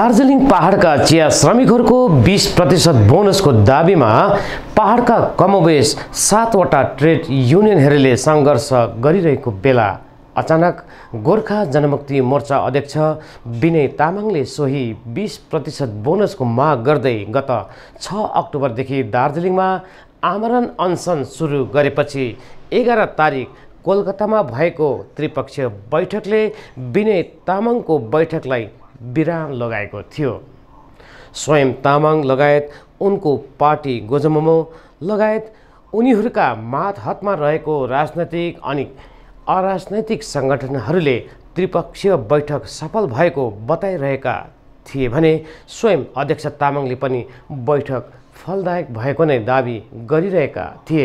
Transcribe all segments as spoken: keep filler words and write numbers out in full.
दार्जिलिङ पहाडका चिया श्रमिकहरूको बीस प्रतिशत बोनसको दाबीमा पहाडका कमोबेश सातवटा ट्रेड युनियनहरूले सङ्घर्ष गरिरहेको बेला अचानक गोर्खा जनमुक्ति मोर्चा अध्यक्ष विनय तामाङले सोही बीस प्रतिशत बोनसको माग गर्दै गत छ अक्टोबरदेखि दार्जिलिङमा आमरण अनसन सुरु गरेपछि एघार तारिक कोलकातामा भएको त्रिपक्षीय बैठकले विनय तामाङको बैठकलाई विराम लगाएको थियो। स्वयं तामाङ लगायत उनको पार्टी गोजमोमो लगायत उनीहरूका मातहतमा रहेको राजनैतिक अनि अराजनैतिक सङ्गठनहरूले त्रिपक्षीय बैठक सफल भएको बताइरहेका थिए भने स्वयं अध्यक्ष तामाङले पनि बैठक फलदायक भएको नै दाबी गरिरहेका थिए।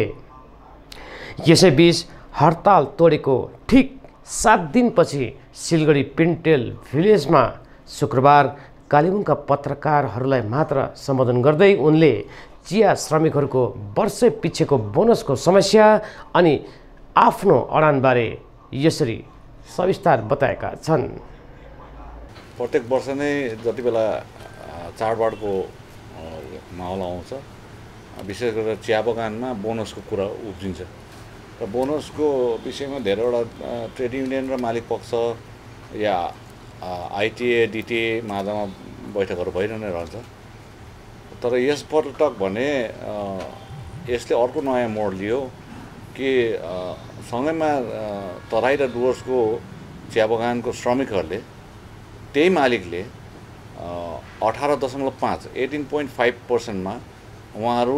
यसैबीच हडताल तोडेको ठिक सात दिनपछि सिलगढी पिन्टेल भिलेजमा शुक्रबार कालेबुङका पत्रकारहरूलाई मात्र सम्बोधन गर्दै उनले चिया श्रमिकहरूको वर्षै पछिको बोनसको समस्या अनि आफ्नो अडानबारे यसरी सविस्तार बताएका छन्। प्रत्येक वर्ष नै जति बेला चाडबाडको माहौल आउँछ विशेष गरेर चिया बगानमा बोनसको कुरा उब्जिन्छ र बोनसको विषयमा धेरैवटा ट्रेड युनियन र मालिक पक्ष या आइटिए डिटिए माझमा बैठकहरू भइरहने रहन्छ। तर यसपटक भने यसले अर्को नयाँ मोड लियो कि सँगैमा तराई र डुवर्सको चिया बगानको श्रमिकहरूले त्यही मालिकले अठारह दशमलव पाँच एटिन पोइन्ट फाइभ पर्सेन्टमा उहाँहरू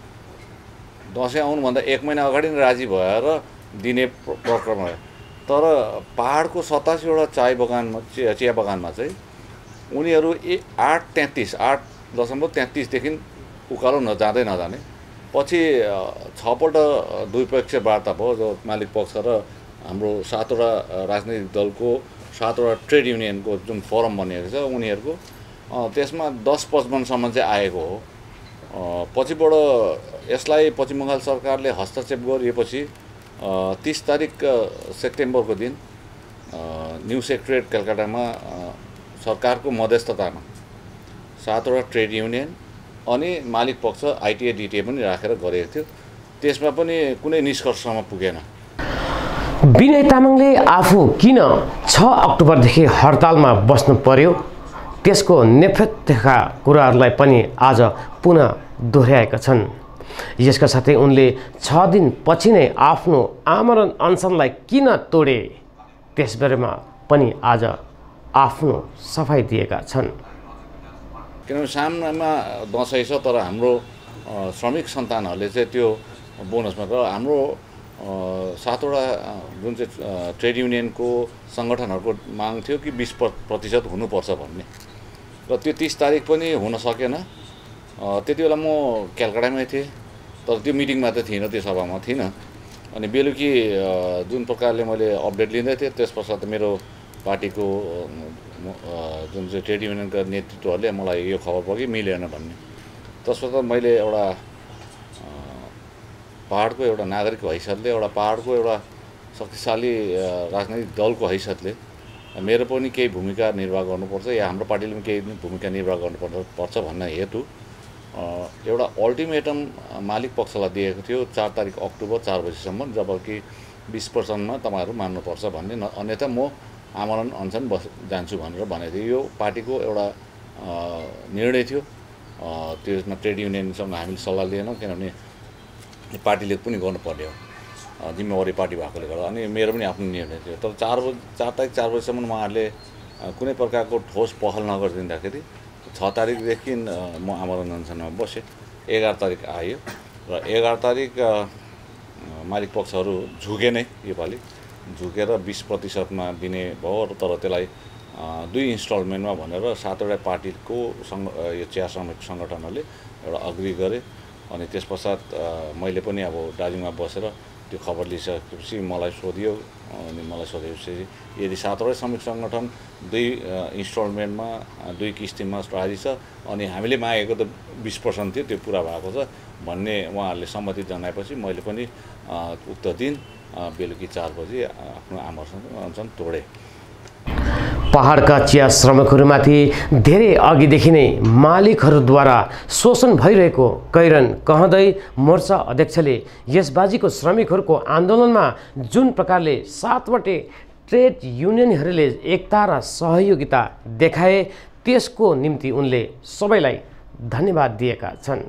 दसैँ आउनुभन्दा एक महिना अगाडि नै राजी भएर दिने प्रक्रम भयो। तर पहाडको सतासीवटा चाय बगानमा चिया चिया बगानमा चाहिँ उनीहरू ए आठ तेत्तिस आठ दशमलव तेत्तिसदेखि उकालो नजाँदै नजाने पछि छपल्ट द्विपक्षीय वार्ता भयो जो मालिक पक्ष र हाम्रो सातवटा राजनैतिक दलको सातवटा ट्रेड युनियनको जुन फोरम बनिएको छ उनीहरूको त्यसमा दस पचपन्नसम्म चाहिँ आएको हो। पछिबाट यसलाई पश्चिम बङ्गाल सरकारले हस्तक्षेप गरिएपछि तीस तारिक सेप्टेम्बरको दिन न्यू सेक्रेटरिएट कलकत्तामा सरकारको मध्यस्थतामा सातवटा ट्रेड युनियन अनि मालिक पक्ष आइटिए डिटिए पनि राखेर गरेको थियो। त्यसमा पनि कुनै निष्कर्षमा पुगेन। विनय तामाङले आफू किन छ अक्टोबरदेखि हडतालमा बस्नु पर्यो त्यसको नेपथ्यका कुराहरूलाई पनि आज पुनः दोहोऱ्याएका छन्। यसका साथै उनले छ दिन पछि नै आफ्नो आमरण अनसनलाई किन तोडे त्यसबारेमा पनि आज आफ्नो सफाई दिएका छन्। किनभने सामनामा दसैँ छ तर हाम्रो श्रमिक सन्तानहरूले चाहिँ त्यो बोनसमा र हाम्रो सातवटा जुन चाहिँ ट्रेड युनियनको सङ्गठनहरूको माग थियो कि बिस प्रतिशत हुनुपर्छ भन्ने र त्यो तीस तारिक पनि हुन सकेन। त्यति बेला म कलकत्तामै थिएँ तर त्यो मिटिङमा त थिइनँ, त्यो सभामा थिइनँ। अनि बेलुकी जुन प्रकारले मैले अपडेट लिँदै थिएँ त्यस पश्चात मेरो पार्टीको जुन चाहिँ ट्रेड युनियनका नेतृत्वहरूले मलाई यो खबर भयो कि मिलेन भन्ने। तसपश्चात मैले एउटा पहाडको एउटा नागरिकको हैसियतले एउटा पहाडको एउटा शक्तिशाली राजनैतिक दलको हैसियतले मेरो पनि केही भूमिका निर्वाह गर्नुपर्छ या हाम्रो पार्टीले पनि केही भूमिका निर्वाह गर्नुपर्छ भन्ने हेतु एउटा अल्टिमेटम मालिक पक्षलाई दिएको थियो चार तारिक अक्टोबर चार बजीसम्म, जबकि बिस पर्सेन्टमा तपाईँहरू मान्नुपर्छ भन्ने, अन्यथा म आमरण अनसन बस जान्छु भनेर भनेको थियो। यो पार्टीको एउटा निर्णय थियो। त्यसमा ट्रेड युनियनसँग हामीले सल्लाह लिएनौँ किनभने पार्टीले पनि गर्नुपर्ने हो, जिम्मेवारी पार्टी भएकोले गर्दा। अनि मेरो पनि आफ्नो निर्णय थियो। तर चार बजी चार तारिक चार बजीसम्म उहाँहरूले कुनै प्रकारको ठोस पहल नगरिदिँदाखेरि छ तारिकदेखि म आमरण अनसनमा बसेँ। एघार तारिक आयो र एघार तारिक मालिक पक्षहरू झुके नै योपालि झुकेर बिस प्रतिशतमा दिने भयो। तर त्यसलाई दुई इन्स्टलमेन्टमा भनेर सातवटा पार्टीको सङ्ग यो चिया श्रमिक सङ्गठनहरूले एउटा अग्री गरे। अनि त्यस पश्चात मैले पनि अब दार्जिलिङमा बसेर त्यो खबर लिइसकेपछि मलाई सोधियो। अनि मलाई सोधेपछि यदि सातवटा श्रमिक सङ्गठन दुई इन्स्टलमेन्टमा दुई किस्तीमा राजी छ अनि हामीले मागेको त बिस पर्सेन्ट थियो त्यो पुरा भएको छ भन्ने उहाँहरूले सम्मति जनाएपछि मैले पनि उक्त दिन बेलुकी चार बजी आफ्नो आमरण अनसन तोडेँ। पहाडका चिया श्रमिकहरूमाथि धेरै अघिदेखि नै मालिकहरूद्वारा शोषण भइरहेको कैरन कहँदै मोर्चा अध्यक्षले यसबाजीको श्रमिकहरूको आन्दोलनमा जुन प्रकारले सातवटे ट्रेड युनियनहरूले एकता र सहयोगिता देखाए त्यसको निम्ति उनले सबैलाई धन्यवाद दिएका छन्।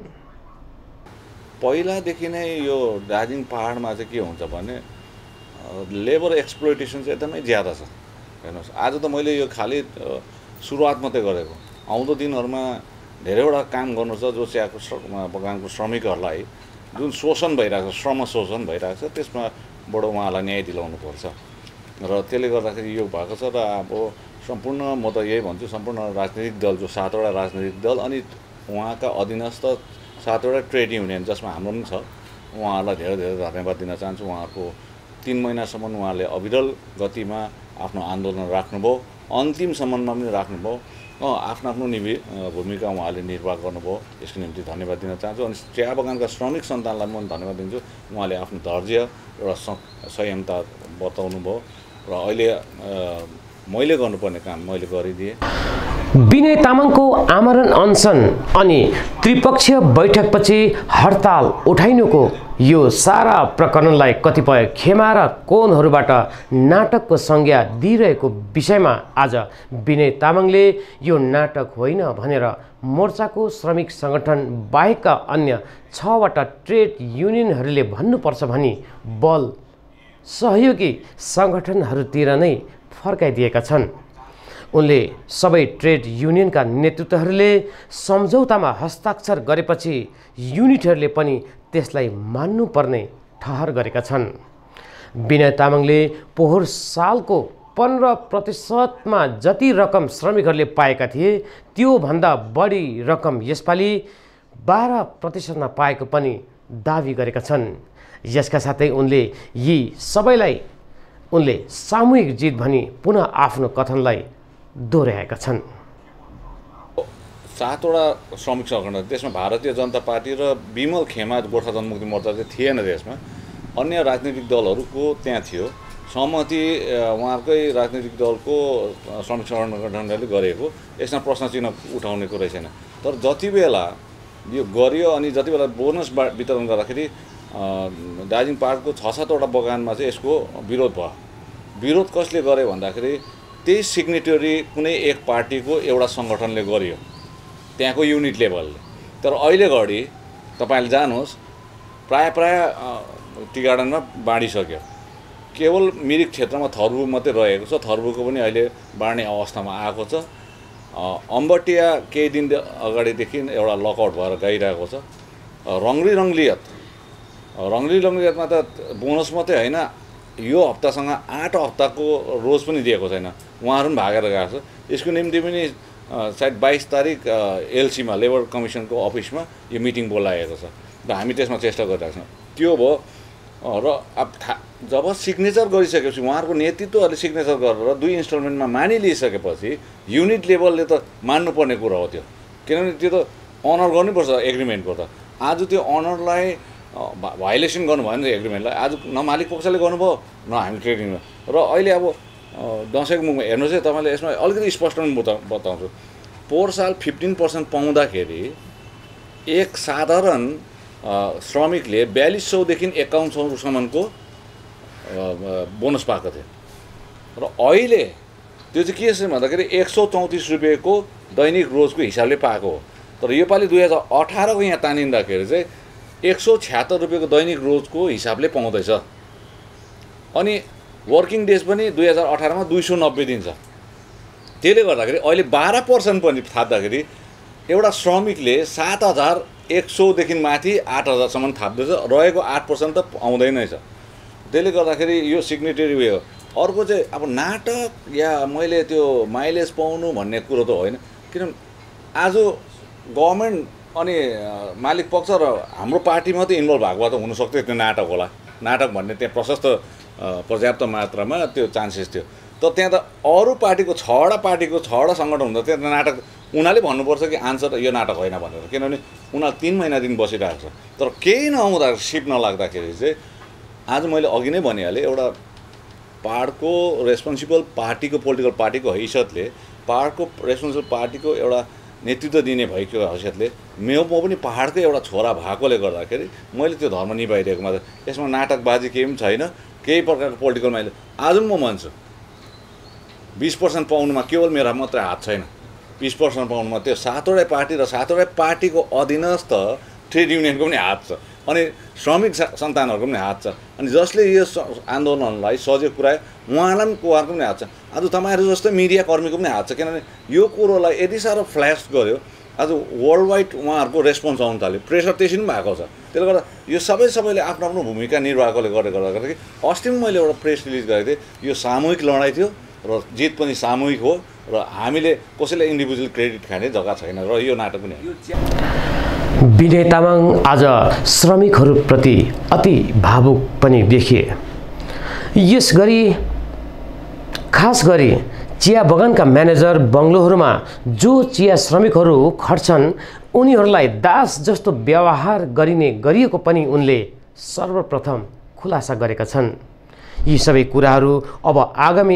पहिलादेखि नै यो दार्जिलिङ पहाडमा चाहिँ के हुन्छ भने लेबर एक्सप्लोइटेसन चाहिँ एकदमै ज्यादा छ। हेर्नुहोस्, आज त मैले यो खालि सुरुवात मात्रै गरेको, आउँदो दिनहरूमा धेरैवटा काम गर्नु छ जो चियाको बगानको श्रमिकहरूलाई जुन शोषण भइरहेको छ, श्रम शोषण भइरहेको छ, त्यसमा बडो उहाँलाई न्याय दिलाउनु पर्छ र त्यसले गर्दाखेरि यो भएको छ। र अब सम्पूर्ण म त यही भन्छु, सम्पूर्ण राजनीतिक दल जो सातवटा राजनीतिक दल अनि उहाँका अधीनस्थ सातवटा ट्रेड युनियन जसमा हाम्रो पनि छ, उहाँहरूलाई धेरै धेरै धन्यवाद दिन चाहन्छु। उहाँहरूको तिन महिनासम्म उहाँले अविरल गतिमा आफ्नो आन्दोलन राख्नुभयो, अन्तिमसम्ममा पनि राख्नुभयो, आफ्नो आफ्नो निभि भूमिका उहाँले निर्वाह गर्नुभयो, यसको निम्ति धन्यवाद दिन चाहन्छु। अनि चिया बगानका श्रमिक सन्तानलाई म धन्यवाद दिन्छु, उहाँले आफ्नो धैर्य एउटा संयमता बताउनु भयो र अहिले मैले गर्नुपर्ने काम मैले गरिदिएँ। विनय तामाङको आमरण अनसन अनि त्रिपक्षीय बैठकपछि हडताल उठाइनुको यो सारा प्रकरणलाई कतिपय खेमा र कोणहरूबाट नाटकको संज्ञा दिइरहेको विषयमा आज विनय तामाङले यो नाटक होइन भनेर मोर्चाको श्रमिक सङ्गठन बाहेकका अन्य छवटा ट्रेड युनियनहरूले भन्नुपर्छ भनी बल सहयोगी सङ्गठनहरूतिर नै फर्काइदिएका छन्। उनले सबै ट्रेड युनियनका नेतृत्वहरूले सम्झौतामा हस्ताक्षर गरेपछि युनिटहरूले पनि त्यसलाई मान्नुपर्ने ठहर गरेका छन्। विनय तामाङले पोहोर सालको पन्ध्र प्रतिशतमा जति रकम श्रमिकहरूले पाएका थिए त्योभन्दा बढी रकम यसपालि बाह्र प्रतिशतमा पाएको पनि दावी गरेका छन्। यसका साथै उनले यी सबैलाई उनले सामूहिक जित भनी पुनः आफ्नो कथनलाई दोहोऱ्याएका छन्। सातवटा श्रमिक सङ्गठन, त्यसमा भारतीय जनता पार्टी र विमल खेमा गोर्खा जनमुक्ति मोर्चा चाहिँ थिएन, त्यसमा अन्य राजनीतिक दलहरूको त्यहाँ थियो सहमति, उहाँहरूकै राजनीतिक दलको श्रमिक सङ्गठनले गरेको, यसमा प्रश्न चिन्ह उठाउने कुरै छैन। तर जति बेला यो गरियो अनि जति बेला बोनस वितरण गर्दाखेरि दार्जिलिङ पहाडको छ सातवटा बगानमा चाहिँ यसको विरोध भयो। विरोध कसले गर्यो भन्दाखेरि त्यही सिग्नेटरी कुनै एक पार्टीको एउटा सङ्गठनले गर्यो, त्यहाँको युनिट लेभलले। तर अहिले घडी तपाईँले जानुहोस्, प्राय प्राय टी गार्डनमा बाँडिसक्यो, केवल मिरिक क्षेत्रमा थर्बु मात्रै रहेको छ, थर्बुको पनि अहिले बाँड्ने अवस्थामा आएको छ। अम्बटिया केही दिन अगाडिदेखि एउटा लकआउट भएर गइरहेको छ। रङ्गली रङ्गलियत रङ्गली रङ्गलियतमा त बोनस मात्रै होइन, यो हप्तासँग आठ हप्ताको रोज पनि दिएको छैन, उहाँहरू पनि भागेर गएको छ। यसको निम्ति पनि सायद बाइस तारिक एलसीमा लेबर कमिसनको अफिसमा यो मिटिङ बोलाएको छ र हामी त्यसमा चेष्टा गरिरहेको छौँ। त्यो भयो र अब जब सिग्नेचर गरिसकेपछि उहाँहरूको नेतृत्वहरूले सिग्नेचर गरेर दुई इन्स्टलमेन्टमा मानिलिइसकेपछि युनिट लेभलले त मान्नुपर्ने कुरा हो त्यो, किनभने त्यो त अनर गर्नुपर्छ एग्रिमेन्टको। त आज त्यो अनरलाई भाइलेसन गर्नुभयो भने एग्रिमेन्टलाई आज न मालिक पक्षले गर्नुभयो न हामी ट्रेडिङमा। र अहिले अब दसैँको मुखमा हेर्नुहोस् है, तपाईँले यसमा अलिकति स्पष्ट पनि बता बताउँछु पोहोर साल फिफ्टिन पर्सेन्ट पाउँदाखेरि एक साधारण श्रमिकले बयालिस सौदेखि एकाउन्न सौसम्मको बोनस पाएको थियो र अहिले त्यो चाहिँ के छ भन्दाखेरि एक सौ चौतिस रुपियाँको दैनिक रोजको हिसाबले पाएको हो। तर योपालि दुई हजार अठारको यहाँ तानिँदाखेरि चाहिँ एक सौ छ्यात्तर रुपियाँको दैनिक रोजको हिसाबले पाउँदैछ। अनि वर्किङ डेज पनि दुई हजार अठारमा दुई सौ नब्बे दिन छ। त्यसले गर्दाखेरि अहिले बाह्र पर्सेन्ट पनि थाप्दाखेरि एउटा श्रमिकले सात हजार एक सौदेखि माथि आठ हजारसम्म थाप्दैछ, रहेको आठ पर्सेन्ट त आउँदैन छ। त्यसले गर्दाखेरि यो सिग्नेटरी उयो। अर्को चाहिँ अब नाटक या मैले त्यो माइलेज पाउनु भन्ने कुरो त होइन, किनभने आज गभर्मेन्ट अनि मालिक पक्ष र हाम्रो पार्टी मात्रै इन्भल्भ भएको भए त हुनसक्थ्यो त्यो नाटक होला। नाटक भन्ने त्यहाँ प्रशस्त पर्याप्त मात्रामा त्यो चान्सेस थियो। तर त्यहाँ त अरू पार्टीको छवटा पार्टीको छवटा सङ्गठन हुँदा त्यहाँ नाटक उनीहरूले भन्नुपर्छ कि आन्सर यो नाटक होइन भनेर, किनभने उनीहरू तिन महिनादेखि बसिरहेको छ। तर केही नहुँदा सिप नलाग्दाखेरि चाहिँ आज मैले अघि नै भनिहालेँ, एउटा पाहाडको रेस्पोन्सिबल पार्टीको पोलिटिकल पार्टीको हैसियतले पाहाडको रेस्पोन्सिबल पार्टीको एउटा नेतृत्व दिने भएको हैसियतले म म पनि पाहाडकै एउटा छोरा भएकोले गर्दाखेरि मैले त्यो धर्म निभाइरहेको मात्र यसमा नाटकबाजी केही पनि छैन केही प्रकारको पोलिटिकलमा आज पनि म मान्छु बिस पर्सेन्ट पाउनुमा केवल मेरो मात्रै हात छैन बिस पर्सेन्ट पाउनुमा त्यो सातवटै पार्टी र सातवटै पार्टीको अधीनस्थ ट्रेड युनियनको पनि हात छ अनि श्रमिक सन्तानहरूको पनि हात छ अनि जसले यो आन्दोलनलाई सजिलो पुऱ्यायो उहाँलाई पनि उहाँहरूको पनि हात छ आज तपाईँहरू जस्तै मिडिया कर्मीको पनि हात छ किनभने यो कुरोलाई यति साह्रो फ्ल्यास गर्यो आज वर्ल्ड वाइड उहाँहरूको रेस्पोन्स आउनु थाल्यो प्रेसर त्यसरी पनि भएको छ त्यसले गर्दा यो सबै सबैले आफ्नो आफ्नो भूमिका निर्वाहकोले गरेको गर्दाखेरि अस्ति पनि मैले एउटा प्रेस रिलिज गरेको थिएँ यो सामूहिक लडाइँ थियो र जित पनि सामूहिक हो र हामीले कसैले इन्डिभिजुअल क्रेडिट खाने जग्गा छैन र यो नाटक पनि हो। विनय तामाङ आज श्रमिकहरूप्रति अति भावुक पनि देखिए। यस गरी खास गरी चिया बगानका म्यानेजर बङ्गलोहरूमा जो चिया श्रमिकहरू खट्छन् उनीहरूलाई दास जस्तो व्यवहार गरिने गरिएको पनि उनले सर्वप्रथम खुलासा गरेका छन्। यी सबै कुराहरू अब आगामी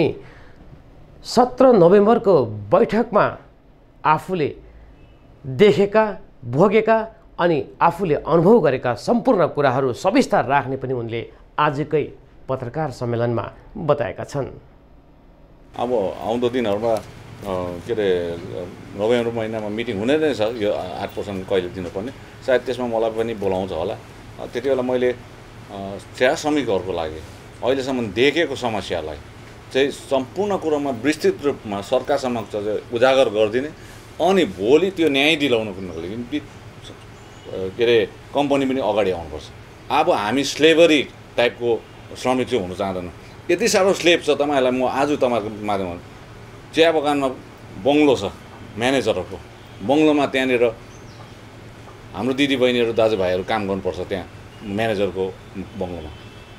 सत्र नोभेम्बरको बैठकमा आफूले देखेका भोगेका अनि आफूले अनुभव गरेका सम्पूर्ण कुराहरू सविस्तार राख्ने पनि उनले आजकै पत्रकार सम्मेलनमा बताएका छन्। अब आउँदो दिनहरूमा के अरे नोभेम्बर महिनामा मिटिङ हुने नै छ यो आठ पर्सेन्ट कहिले दिनुपर्ने सायद त्यसमा मलाई पनि बोलाउँछ होला। त्यति बेला मैले चिया श्रमिकहरूको लागि अहिलेसम्म देखेको समस्यालाई चाहिँ सम्पूर्ण कुरोमा विस्तृत रूपमा सरकार समक्ष चाहिँ उजागर गरिदिने अनि भोलि त्यो न्याय दिलाउनको निम्ति के अरे कम्पनी पनि अगाडि आउनुपर्छ। अब हामी स्लेभरी टाइपको श्रमिक चाहिँ हुन चाहँदैन। यति साह्रो स्लेभ छ तपाईँहरूलाई म आज तपाईँहरूको माध्यमबाट चिया बगानमा बङ्गलो छ म्यानेजरहरूको बङ्गलोमा त्यहाँनिर हाम्रो दिदीबहिनीहरू दाजुभाइहरू काम गर्नुपर्छ त्यहाँ म्यानेजरको बङ्गलोमा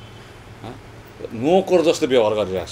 नोकर जस्तो व्यवहार गरिरहेछ।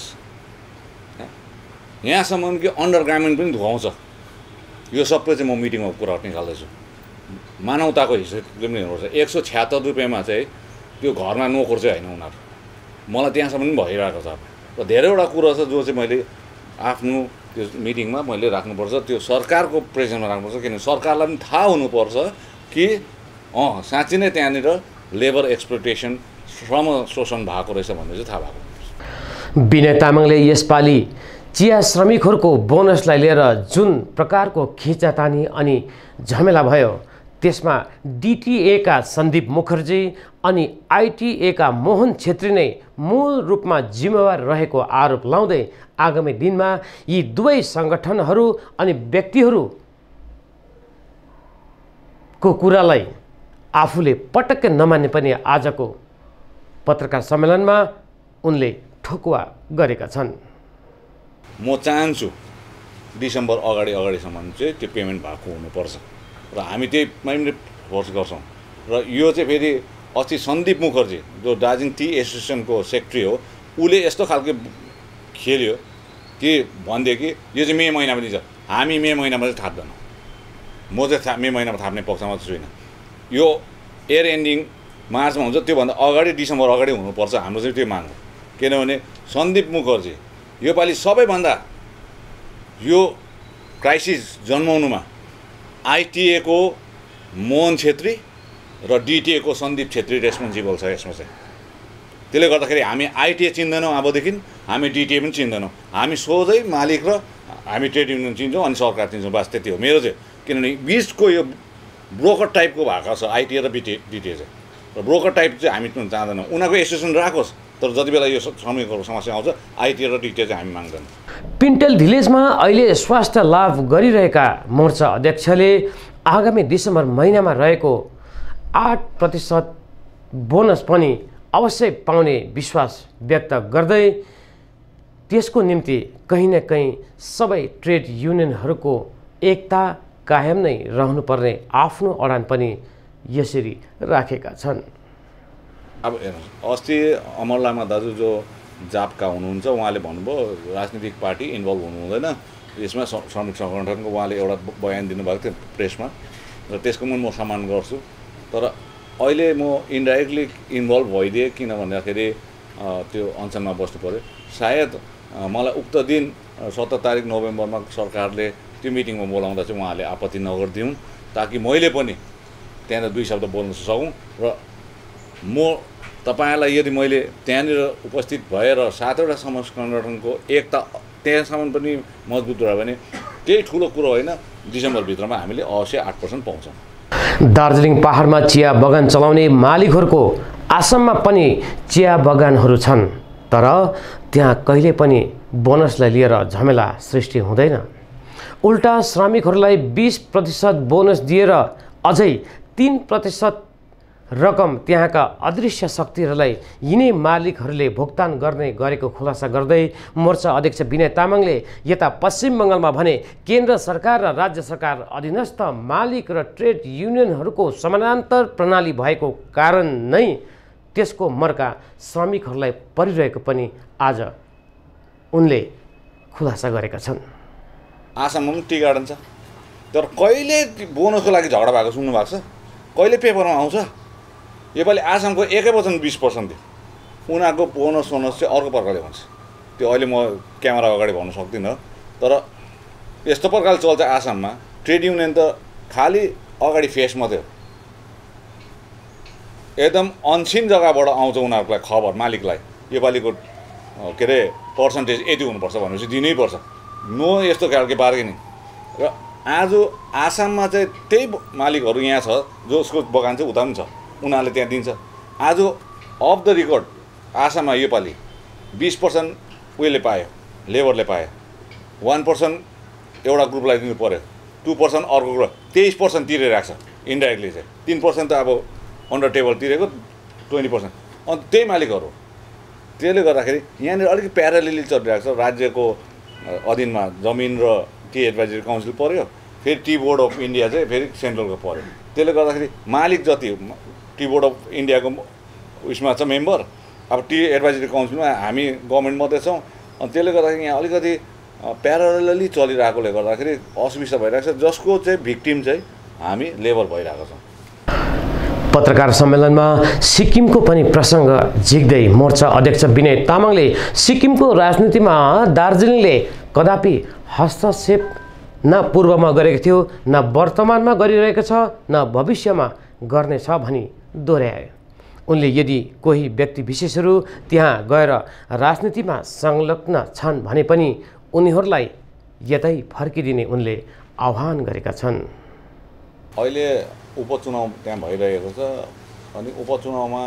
यहाँसम्म कि अन्डरगार्मेन्ट पनि धुवाउँछ। यो सबै चाहिँ म मिटिङमा कुरा निकाल्दैछु। मानवताको हिसाबले पनि हेर्नुपर्छ। एक सौ छ्यात्तर रुपियाँमा चाहिँ त्यो घरमा नोकर चाहिँ होइन उनीहरू। मलाई त्यहाँसम्म पनि भइरहेको छ र धेरैवटा कुरो छ जो चाहिँ मैले आफ्नो त्यो मिटिङमा मैले राख्नुपर्छ त्यो सरकारको प्रेजेन्टमा राख्नुपर्छ किनभने सरकारलाई पनि थाहा हुनुपर्छ कि अँ साँच्चै नै त्यहाँनिर लेबर एक्सप्लोइटेसन श्रम शोषण भएको रहेछ भन्ने चाहिँ थाहा भएको हुन्छ। विनय तामाङले यसपालि चिया श्रमिकहरूको बोनसलाई लिएर जुन प्रकारको खिचातानी अनि झमेला भयो त्यसमा डिटिएका सन्दीप मुखर्जी अनि आइटिएका मोहन छेत्री नै मूल रूपमा जिम्मेवार रहेको आरोप लाउँदै आगामी दिनमा यी दुवै सङ्गठनहरू अनि व्यक्तिहरूको कुरालाई आफूले पटक्कै नमान्ने पनि आजको पत्रकार सम्मेलनमा उनले ठोकुवा गरेका छन्। म चाहन्छु डिसेम्बर अगाडि अगाडिसम्म चाहिँ त्यो पेमेन्ट भएको हुनुपर्छ र हामी त्यहीमा पनि फोर्स गर्छौँ। र यो चाहिँ फेरि अस्ति सन्दीप मुखर्जी जो दार्जिलिङ टी एसोसिएसनको सेक्रेटरी हो उसले यस्तो खालको खेल्यो कि भनिदियो कि यो चाहिँ मे महिनामा दिन्छ। हामी मे महिनामा चाहिँ थाप्दैनौँ। म चाहिँ था मे महिनामा थाप्ने पक्षमा छुइनँ। यो एयर एन्डिङ मार्चमा हुन्छ त्योभन्दा अगाडि डिसेम्बर अगाडि हुनुपर्छ हाम्रो चाहिँ त्यो माग हो। किनभने सन्दीप मुखर्जी योपालि सबैभन्दा यो क्राइसिस जन्माउनुमा आइटिएको मोहन छेत्री र डिटिएको सन्दीप छेत्री रेस्पोन्सिबल छ यसमा चाहिँ। त्यसले गर्दाखेरि हामी आइटिए चिन्दैनौँ अबदेखि हामी डिटिए पनि चिन्दैनौँ। हामी सोझै मालिक र हामी ट्रेड युनियन चिन्छौँ अनि सरकार चिन्छौँ बस त्यति हो मेरो चाहिँ। किनभने बिचको यो ब्रोकर टाइपको भएको छ आइटिए र बिटिए डिटिए चाहिँ र ब्रोकर टाइप चाहिँ हामी चाहँदैनौँ। उनीहरूको एसोसिएसन राखोस् तर जति बेला यो श्रमिकहरूको समस्या आउँछ आइटिए र डिटिए चाहिँ हामी माग्दैनौँ। पिन्टेल भिलेजमा अहिले स्वास्थ्य लाभ गरिरहेका मोर्चा अध्यक्षले आगामी डिसेम्बर महिनामा रहेको आठ प्रतिशत बोनस पनि अवश्य पाउने विश्वास व्यक्त गर्दै त्यसको निम्ति कहीँ न कहीँ सबै ट्रेड युनियनहरूको एकता कायम नै रहनुपर्ने आफ्नो अडान पनि यसरी राखेका छन्। अब हेर्नुहोस् अस्ति अमर लामा दाजु जो जापका हुनुहुन्छ उहाँले भन्नुभयो राजनीतिक पार्टी इन्भल्भ हुनु हुँदैन यसमा श्रमिक सङ्गठनको उहाँले एउटा बयान दिनुभएको थियो प्रेसमा र त्यसको पनि म सम्मान गर्छु। तर अहिले म इन्डाइरेक्टली इन्भल्भ भइदिएँ किन भन्दाखेरि त्यो अनसनमा बस्नु पऱ्यो। सायद मलाई उक्त दिन सत्र तारिक नोभेम्बरमा सरकारले त्यो मिटिङमा बोलाउँदा चाहिँ उहाँले आपत्ति नगरिदिउन् ताकि मैले पनि त्यहाँनिर दुई शब्द बोल्न सकौँ र म तपाईँलाई यदि मैले त्यहाँनिर उपस्थित भएर सातवटा समाज सङ्गठनको एकता त्यहाँसम्म पनि मजबुत रह्यो भने केही ठुलो कुरो होइन, डिसेम्बरभित्रमा हामीले अवश्य आठ पर्सेन्ट पाउँछौँ। दार्जिलिङ पहाडमा चिया बगान चलाउने मालिकहरूको आसाममा पनि चिया बगानहरू छन्, तर त्यहाँ कहिले पनि बोनसलाई लिएर झमेला सृष्टि हुँदैन। उल्टा श्रमिकहरूलाई बीस प्रतिशत बोनस दिएर अझै तीन प्रतिशत रकम त्यहाँका अदृश्य शक्तिहरूलाई यिनै मालिकहरूले भुक्तान गर्ने गरेको खुलासा गर्दै मोर्चा अध्यक्ष विनय तामाङले यता पश्चिम बङ्गालमा भने केन्द्र सरकार र राज्य सरकार अधीनस्थ मालिक र ट्रेड युनियनहरूको समानान्तर प्रणाली भएको कारण नै त्यसको मर्का श्रमिकहरूलाई परिरहेको पनि आज उनले खुलासा गरेका छन्। आसाममा पनि टी गार्डन छ, तर कहिले बोनसको लागि झगडा भएको सुन्नु भएको छ? कहिले पेपरमा आउँछ? योपालि आसामको एकै वचन बिस पर्सेन्ट थियो, उनीहरूको बोनस सोनस चाहिँ अर्को प्रकारले भन्छ, त्यो अहिले म क्यामेरा अगाडि भन्न सक्दिनँ। तर यस्तो प्रकारले चल्छ आसाममा। ट्रेड युनियन त खालि अगाडि फेस मात्रै हो, एकदम अनसिन जग्गाबाट आउँछ उनीहरूलाई खबर मालिकलाई योपालिको के अरे पर्सेन्टेज यति हुनुपर्छ भनेपछि दिनैपर्छ। नो यस्तो खालको बार्गेनिङ। र आज आसाममा चाहिँ त्यही मालिकहरू यहाँ छ जसको बगान चाहिँ उता पनि छ, उनीहरूले त्यहाँ दिन्छ। आज अफ द रेकर्ड आसाममा योपालि बिस पर्सेन्ट उयोले पायो, लेबरले पायो, वान पर्सेन्ट एउटा ग्रुपलाई दिनु पऱ्यो, टू पर्सेन्ट अर्को ग्रुप, तेइस पर्सेन्ट तिरिरहेको छ इन्डाइरेक्टली चाहिँ। तिन पर्सेन्ट त अब अन्डर टेबल तिरेको, ट्वेन्टी पर्सेन्ट अन्त त्यही मालिकहरू। त्यसले गर्दाखेरि यहाँनिर अलिकति प्यारालेली चलिरहेको छ। राज्यको अधीनमा जमिन र टी एडभाइजरी काउन्सिल पऱ्यो, फेरि टी बोर्ड अफ इन्डिया चाहिँ फेरि सेन्ट्रलको पऱ्यो। त्यसले गर्दाखेरि मालिक जति टी बोर्ड अफ इन्डियाको उयसमा छ मेम्बर, अब टी एडभाइजरी काउन्सिलमा हामी गभर्मेन्ट मात्रै छौँ। अनि त्यसले गर्दाखेरि यहाँ अलिकति प्यारालेली चलिरहेकोले गर्दाखेरि असुविस्ता भइरहेको छ, जसको चाहिँ भिक्टिम चाहिँ हामी लेबर भइरहेको छौँ। पत्रकार सम्मेलनमा सिक्किमको पनि प्रसङ्ग झिक्दै मोर्चा अध्यक्ष विनय तामाङले सिक्किमको राजनीतिमा दार्जिलिङले कदापि हस्तक्षेप न पूर्वमा गरेको थियो, न वर्तमानमा गरिरहेको छ, न भविष्यमा गर्नेछ भनी दोहोऱ्याए। उनले यदि कोही व्यक्ति विशेषहरू त्यहाँ गएर राजनीतिमा संलग्न छन् भने पनि उनीहरूलाई यतै फर्किदिने उनले आह्वान गरेका छन्। अहिले उपचुनाव त्यहाँ भइरहेको छ, अनि उपचुनावमा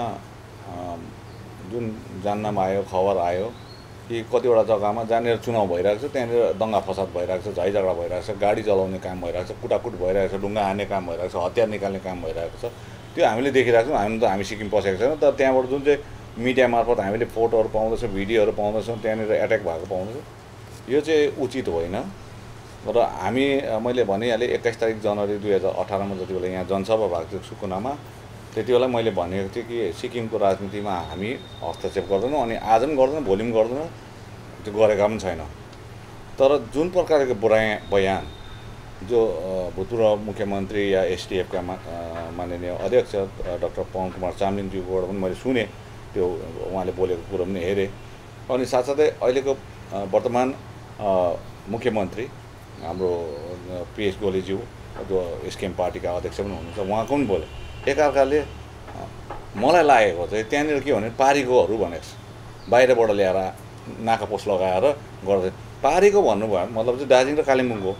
जुन जान्नमा आयो, खबर आयो कि कतिवटा जग्गामा जहाँनिर चुनाव भइरहेको छ त्यहाँनिर दङ्गा फसाद भइरहेको छ, झै झगडा भइरहेको छ, गाडी चलाउने काम भइरहेको छ, कुटाकुट भइरहेको छ, ढुङ्गा हान्ने काम भइरहेको छ, हतियार निकाल्ने काम भइरहेको छ। त्यो हामीले देखिरहेको छौँ। हामी त हामी सिक्किम पसेको छैनौँ, तर त्यहाँबाट जुन चाहिँ मिडिया मार्फत हामीले फोटोहरू पाउँदैछौँ, भिडियोहरू पाउँदैछौँ, त्यहाँनिर एट्याक भएको पाउँदैछौँ। यो चाहिँ उचित होइन। र हामी मैले भनिहालेँ एक्काइस तारिक जनवरी दुई हजार अठारमा जति बेला यहाँ जनसभा भएको थियो सुकुनामा, त्यति बेला मैले भनेको थिएँ कि सिक्किमको राजनीतिमा हामी हस्तक्षेप गर्दैनौँ, अनि आज पनि गर्दैनौँ, भोलि पनि गर्दैनौँ, त्यो गरेका पनि छैन। तर जुन प्रकारको बयान बयान जो भूतपूर्व मुख्यमन्त्री या एसडिएफका माननीय अध्यक्ष डाक्टर पवन कुमार चामलिङज्यूबाट पनि मैले सुनेँ, त्यो उहाँले बोलेको कुरो पनि हेरेँ। अनि साथसाथै अहिलेको वर्तमान मुख्यमन्त्री हाम्रो पिएस गोलेज्यू जो एसकेएम पार्टीका अध्यक्ष पनि हुनुहुन्छ, उहाँको पनि बोले। एकअर्काले मलाई लागेको चाहिँ त्यहाँनिर के भने पारीकोहरू भनेको छ, बाहिरबाट ल्याएर नाकापोस लगाएर गर्दै। पारीको भन्नुभयो मतलब चाहिँ दार्जिलिङ र कालिम्पोङको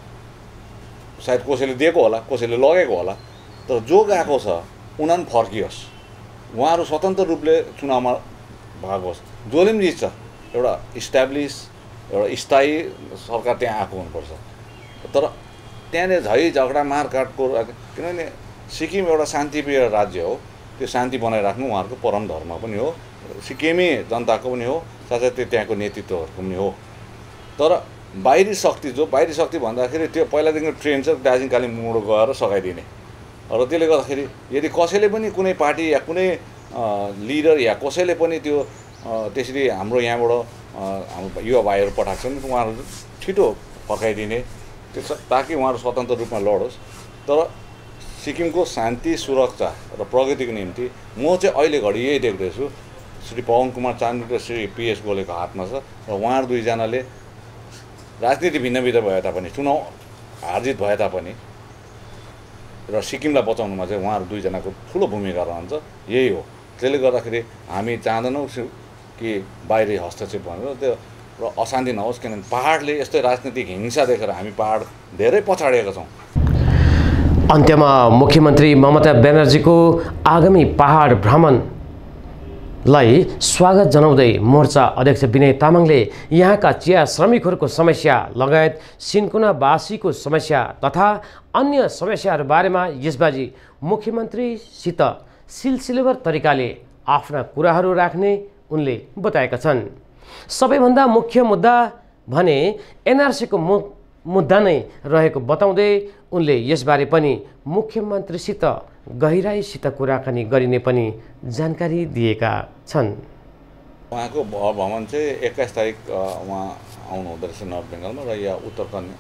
सायद कसैले दिएको होला, कसैले लगेको होला, तर जो गएको छ उनीहरू फर्कियोस्, उहाँहरू स्वतन्त्र रूपले चुनावमा भाग होस्, जसले पनि जित्छ एउटा इस्टाब्लिस एउटा स्थायी सरकार त्यहाँ आएको हुनुपर्छ। तर त्यहाँनिर झै झगडा मारकाटको, किनभने सिक्किम एउटा शान्तिप्रिय राज्य हो, त्यो शान्ति बनाइराख्नु उहाँहरूको परम धर्म पनि हो, सिक्किमे जनताको पनि हो, साथसाथै त्यहाँको नेतृत्वहरूको पनि हो। तर बाहिरी शक्ति जो बाहिरी शक्ति भन्दाखेरि त्यो पहिलादेखिको ट्रेन छ दार्जिलिङ कालिम्पोङबाट गएर सघाइदिने। र त्यसले गर्दाखेरि यदि कसैले पनि कुनै पार्टी या कुनै लिडर या कसैले पनि त्यो त्यसरी हाम्रो यहाँबाट हाम्रो युवा भाइहरू पठाएको छन्, उहाँहरू छिटो फर्काइदिने, त्यो ताकि उहाँहरू स्वतन्त्र रूपमा लडोस्। तर सिक्किमको शान्ति सुरक्षा र प्रगतिको निम्ति म चाहिँ अहिले घडी यही देख्दैछु, श्री पवन कुमार चामलिङ र श्री पिएस गोलेको हातमा छ र उहाँहरू दुईजनाले राजनीति भिन्न भिन्न भए तापनि चुनाव हारजित भए तापनि र सिक्किमलाई बचाउनुमा चाहिँ उहाँहरू दुईजनाको ठुलो भूमिका रहन्छ। यही हो, त्यसले गर्दाखेरि हामी चाहँदैनौँ कि बाहिरी हस्तक्षेप भनेर त्यो र अशान्ति नहोस्, किनभने पहाडले यस्तै राजनीतिक हिंसा देखेर हामी पहाड धेरै पछाडिएका छौँ। अन्त्यमा मुख्यमन्त्री ममता ब्यानर्जीको आगामी पहाड भ्रमणलाई स्वागत जनाउँदै मोर्चा अध्यक्ष विनय तामाङले यहाँका चिया श्रमिकहरूको समस्या लगायत सिन्कोनावासीको समस्या तथा अन्य समस्याहरू बारेमा यसबाजी मुख्यमन्त्रीसित सिलसिलेवार तरिकाले आफ्ना कुराहरू राख्ने उनले बताएका छन्। सबैभन्दा मुख्य मुद्दा भने एनआरसीको मु मुद्दा नै रहेको बताउँदै उनले यसबारे पनि मुख्यमन्त्रीसित गहिराईसित कुराकानी गरिने पनि जानकारी दिएका छन्। उहाँको भ्रमण चाहिँ एक्काइस तारिक उहाँ आउनु हुँदो रहेछ नर्थ बेङ्गलमा र यहाँ उत्तर कन्या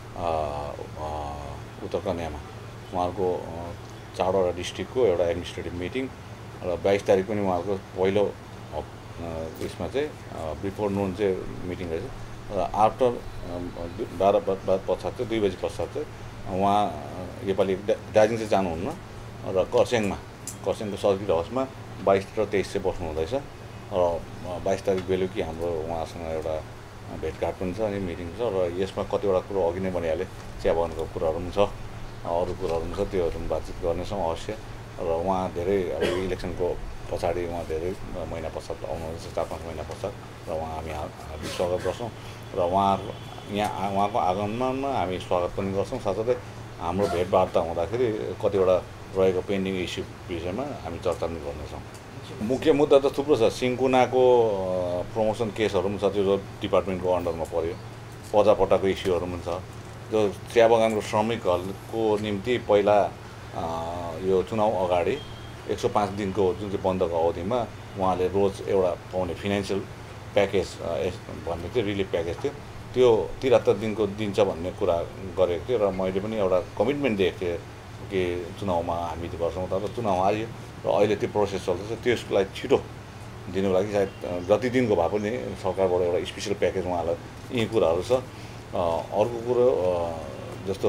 उत्तर कन्यामा उहाँहरूको चारवटा डिस्ट्रिक्टको एउटा एडमिनिस्ट्रेटिभ मिटिङ र बाइस तारिक पनि उहाँहरूको पहिलो यसमा चाहिँ बिफोर नुन चाहिँ मिटिङ रहेछ र आफ्टर बाह्र बाद पश्चात चाहिँ दुई बजी पश्चात चाहिँ उहाँ योपालि दार्जिलिङ चाहिँ जानुहुन्न र खरसाङमा खरसाङको सर्किट हाउसमा बाइस र तेइस चाहिँ बस्नु हुँदैछ र बाइस तारिक बेलुकी हाम्रो उहाँसँग एउटा भेटघाट पनि छ अनि मिटिङ छ र यसमा कतिवटा कुरो अघि नै भनिहालेँ, चिया बगानको कुराहरू पनि छ, अरू कुराहरू पनि छ, त्योहरू पनि बातचित गर्नेछौँ अवश्य। र उहाँ धेरै अब इलेक्सनको पछाडि उहाँ धेरै महिना पश्चात आउनुहुन्छ, चार पाँच महिना पश्चात, र उहाँ हामी हामी स्वागत गर्छौँ र उहाँ यहाँ उहाँको आगमनमा हामी स्वागत पनि गर्छौँ। साथसाथै हाम्रो भेटवार्ता हुँदाखेरि कतिवटा रहेको पेन्डिङ इस्यु विषयमा हामी चर्चा पनि गर्नेछौँ। मुख्य मुद्दा त थुप्रो छ। सिन्कोनाको प्रमोसन केसहरू पनि छ, त्यो डिपार्टमेन्टको अन्डरमा पर्यो। पजापट्टाको इस्युहरू पनि छ, जो चिया बगानको श्रमिकहरूको निम्ति पहिला यो चुनाव अगाडि एक सौ पाँच दिनको जुन चाहिँ बन्दको अवधिमा उहाँले रोज एउटा पाउने फिनान्सियल प्याकेज भन्ने थियो, रिलिफ प्याकेज थियो, त्यो त्रिहत्तर दिनको दिन्छ भन्ने कुरा गरेको थियो र मैले पनि एउटा कमिटमेन्ट दिएको थिएँ कि चुनावमा हामी त्यो गर्छौँ। तर चुनाव हारियो र अहिले त्यो प्रोसेस चल्दैछ, त्यसलाई छिटो दिनुको लागि सायद जति दिनको भए पनि सरकारबाट एउटा स्पेसल प्याकेज उहाँलाई यी कुराहरू छ। अर्को कुरो जस्तो